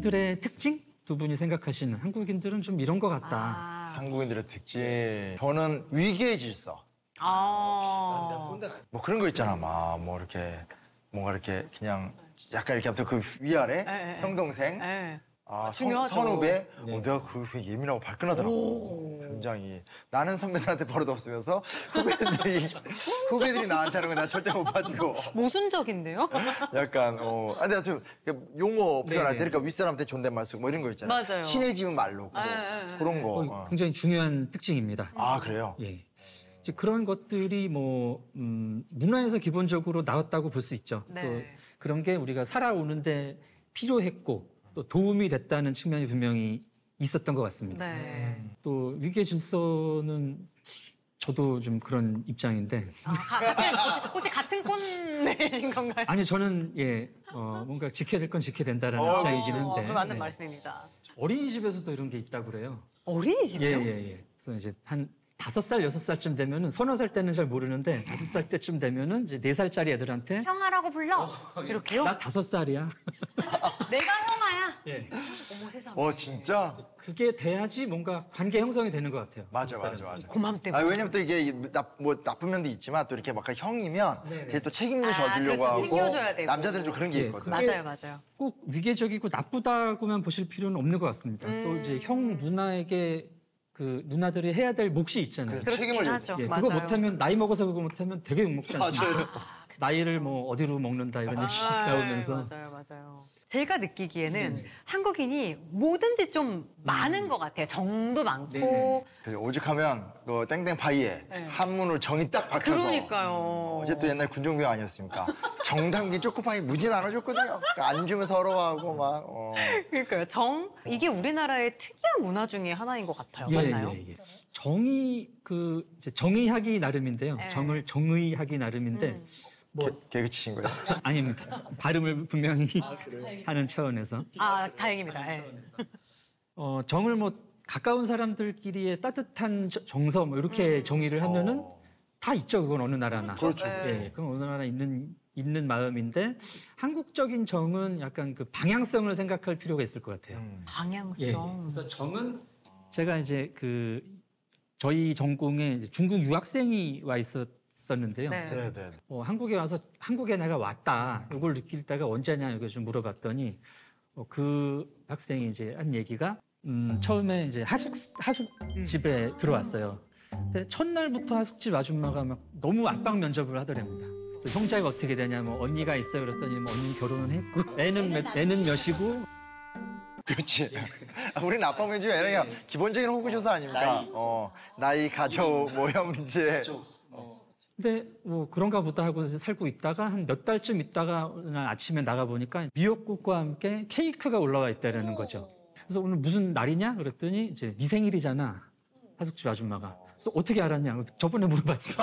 한국인들의 특징? 두 분이 생각하시는 한국인들은 좀 이런 것 같다. 한국인들의 특징. 저는 위계의 질서. 뭐 그런 거 있잖아. 막 뭐 이렇게 뭔가 이렇게 그냥 약간 이렇게 아무튼 그 위아래 형 동생. 선후배. 내가 그게 예민하고 발끈하더라고. 굉장히. 나는 선배들한테 버릇 없으면서 후배들이 나한테 하는 거 나 절대 못 봐주고. 모순적인데요? 약간 내가 좀 용어 표현할 때 그러니까 윗사람한테 존댓말 쓰고 뭐 이런 거 있잖아. 맞아요. 친해지면 말로 그런 거. 굉장히 중요한 특징입니다. 아 그래요? 예. 이제 그런 것들이 뭐 문화에서 기본적으로 나왔다고 볼 수 있죠. 네. 또 그런 게 우리가 살아오는데 필요했고 또 도움이 됐다는 측면이 분명히 있었던 것 같습니다. 네. 또 위계 질서는 저도 좀 그런 입장인데. 혹시 같은 꼰대신 건가요? 아니 저는 뭔가 지켜야 될 건 지켜야 된다라는 입장이긴 한데. 그 맞는 말씀입니다. 어린이집에서도 이런 게 있다고 그래요. 어린이집이요? 예. 그래서 이제 한 5살, 6살쯤 되면은 서너 살 때는 잘 모르는데 5살 때쯤 되면은 이제 4살짜리 애들한테 형아라고 불러? 이렇게요? 나 5살이야. 내가 형아야? 예. 어머 세상에. 진짜? 그게 돼야지 뭔가 관계 형성이 되는 것 같아요. 맞아. 고맘 때문에. 왜냐면 또 이게 나쁜 면도 있지만 또 이렇게 막 형이면 되게 또 책임도 져주려고 그렇죠. 하고 챙겨줘야 되고. 남자들은 좀 그런 게 있거든. 맞아요. 꼭 위계적이고 나쁘다고만 보실 필요는 없는 것 같습니다. 또 이제 형 누나에게 그 누나들이 해야 될 몫이 있잖아요. 책임을 하죠. 예, 맞아요. 그거 못하면 나이 먹어서 그거 못하면 되게 욕먹지 않습니까? 나이를 뭐 어디로 먹는다 이런 얘기 나오면서. 맞아요. 제가 느끼기에는 한국인이 뭐든지 좀 많은 것 같아요. 정도 많고. 오죽하면 그 땡땡파이에 한문으로 정이 딱 박혀서. 그러니까요. 어제 또 옛날 군종병 아니었습니까? 정 담긴 초코파이 무지 나눠줬거든요. 안 주면 서러워하고 막. 그러니까요. 이게 우리나라의 특이한 문화 중에 하나인 것 같아요. 맞나요? 예. 정의 이제 정의하기 나름인데요. 정을 정의하기 나름인데 개그 치신 거예요? 아닙니다. 발음을 분명히 하는 차원에서. 다행입니다. 정을 뭐 가까운 사람들끼리의 따뜻한 정서 뭐 이렇게 정의를 하면은 다 있죠. 그건 어느 나라나. 그렇죠. 예, 그건 어느 나라 있는 마음인데 한국적인 정은 약간 그 방향성을 생각할 필요가 있을 것 같아요. 방향성. 예. 그래서 정은 제가 이제 저희 전공에 이제 중국 유학생이 와 있었는데요. 네. 한국에 와서 한국에 내가 왔다. 이걸 느낄 때가 언제냐 이걸 좀 물어봤더니 그 학생이 이제 한 얘기가 처음에 이제 하숙집에 들어왔어요. 근데 첫날부터 하숙집 아줌마가 막 너무 압박 면접을 하더랍니다. 그래서 형제가 어떻게 되냐, 뭐 언니가 있어요. 그랬더니 뭐 언니는 결혼은 했고 애는 몇이고. 그렇지. 우리는 아빠 면접이 아니라 기본적인 호구조사 아닙니까? 나이, 가족, 모형 문제. 근데 뭐 그런가 보다 하고 살고 있다가 한 몇 달쯤 있다가 아침에 나가 보니까 미역국과 함께 케이크가 올라와 있다라는 거죠. 그래서 오늘 무슨 날이냐? 그랬더니 이제 네 생일이잖아. 하숙집 아줌마가. 그래서 어떻게 알았냐? 저번에 물어봤죠.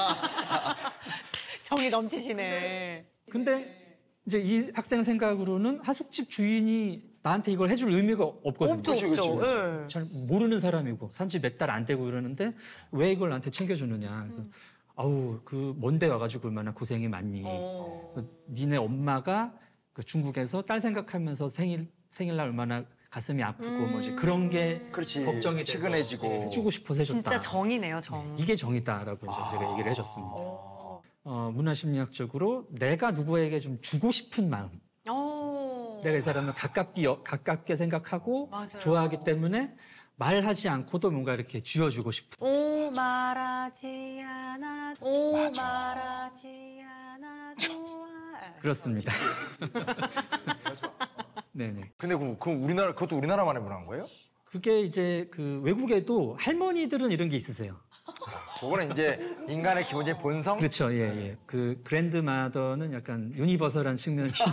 정이 넘치시네. 근데 이제 이 학생 생각으로는 하숙집 주인이 나한테 이걸 해줄 의미가 없거든요. 없죠. 잘 모르는 사람이고 산지 몇 달 안 되고 이러는데 왜 이걸 나한테 챙겨주느냐. 그래서 아우 그 먼데 와가지고 얼마나 고생이 많니. 그래서 니네 엄마가 그 중국에서 딸 생각하면서 생일날 얼마나 가슴이 아프고 뭐지 그런 게 걱정이 돼서 치근해지고 해주고 싶어서 해줬다. 진짜 정이네요, 정. 이게 정이다라고 제가 얘기를 해줬습니다. 문화심리학적으로 내가 누구에게 좀 주고 싶은 마음. 내가 이 사람을 가깝게 생각하고 맞아요. 좋아하기 때문에 말하지 않고도 뭔가 이렇게 쥐어주고 싶은. 오 말하지 않아도 말하지 않아도 그렇습니다. 네네. 근데 그것도 우리나라만의 문화인 거예요? 그게 이제 그 외국에도 할머니들은 이런 게 있으세요. 그거는 이제 인간의 기본적인 본성? 그렇죠. 예. 그 그랜드마더는 약간 유니버설한 측면이 있어요.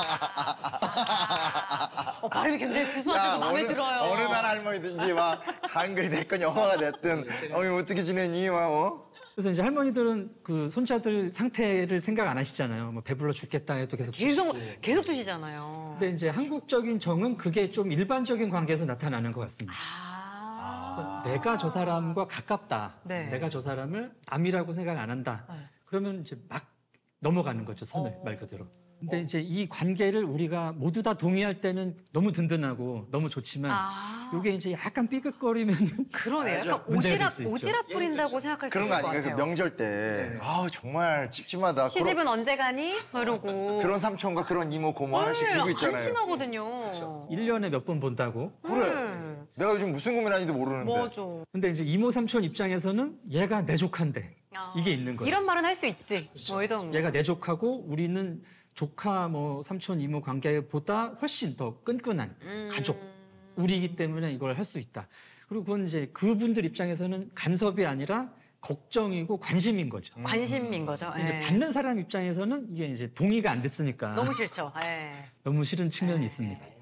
발음이 굉장히 구수하셔서 마음에 들어요. 어느 나라 할머니든지 막 한글이 됐건 영어가 됐든 어머니 어떻게 지내니? 그래서 이제 할머니들은 그 손자들 상태를 생각 안 하시잖아요. 뭐 배불러 죽겠다 해도 계속 계속 드시잖아요. 근데 이제 한국적인 정은 그게 좀 일반적인 관계에서 나타나는 것 같습니다. 그래서 내가 저 사람과 가깝다. 내가 저 사람을 남이라고 생각 안 한다. 그러면 이제 막 넘어가는 거죠, 선을 말 그대로. 근데 이제 이 관계를 우리가 모두 다 동의할 때는 너무 든든하고 너무 좋지만 이게 이제 약간 삐걱거리면 그러네요. 알죠. 약간 문제가 될 오지랖, 수 있죠. 오지랖 부린다고 생각할 수 그런 있을 거 것 아닌가요? 그 같아요. 명절 때 아 정말 찝찝하다. 시집은 언제 가니? 이러고. 그런 삼촌과 그런 이모 고모 하나씩 두고 안 있잖아요. 친하거든요. 1년에 몇 번 본다고. 그래. 내가 요즘 무슨 고민하는지도 모르는데. 맞아. 근데 이제 이모 삼촌 입장에서는 얘가 내 조카인데 이게 있는 거예요. 이런 말은 할 수 있지. 뭐 이런. 얘가 내 조카고 우리는 조카 뭐 삼촌 이모 관계보다 훨씬 더 끈끈한 가족 우리이기 때문에 이걸 할 수 있다. 그리고 그건 이제 그분들 입장에서는 간섭이 아니라 걱정이고 관심인 거죠. 관심인 거죠. 이제 예. 받는 사람 입장에서는 이게 이제 동의가 안 됐으니까 너무 싫죠. 예. 너무 싫은 측면이 있습니다.